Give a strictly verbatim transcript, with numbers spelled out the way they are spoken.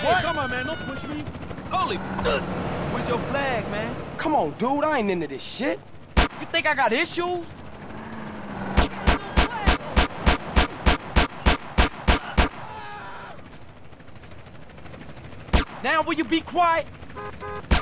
Hey, come on, man. Don't push me. Holy where's your flag, man? Come on, dude. I ain't into this shit. You think I got issues? Now will you be quiet?